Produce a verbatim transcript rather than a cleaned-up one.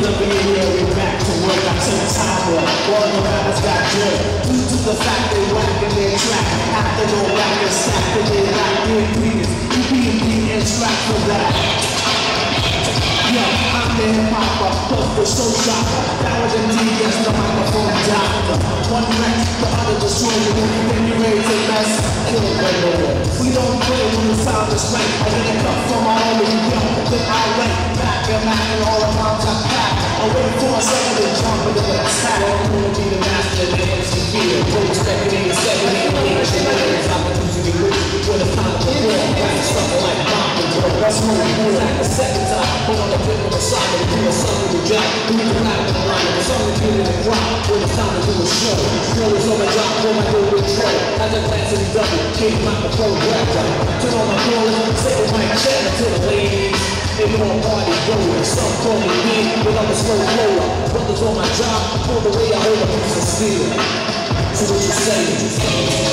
Feeling of being here, we're back to work. I take time for all the rappers got jerk. Due to the fact they whacking their track. After no back and stacking their like the ingredients. You be in the and track for that. Yo, I'm the hip-hopper, plus the soul shopper. Power and D, yes, the microphone doctor. One wreck, the other destroys you. Then you ready to mess, kill it right over. We don't play when the sound is right. I get a cut from my own and yo, then I went back and back and all the mounts I pack. I wait for a second to jump into the attack. I'm gonna be the master of the M C B. Road speculating, seventy-eight, eight, shenanigans. Opportunity with with a time to war. Got something like bomb control. That's more than like the second time. Hold on the flip of the side and do a song with the job. Do the rap in the line. The song is getting the crowd. When it's time to do a show. Show is on my job for my new intro. As a glance in the double, keep my control rapper. Turn on my phone, say the mic check to the ladies. They want party going. Some call me mean, but I'm a slow roller. Brothers on my job, all the way I hold a piece of steel. So what you say?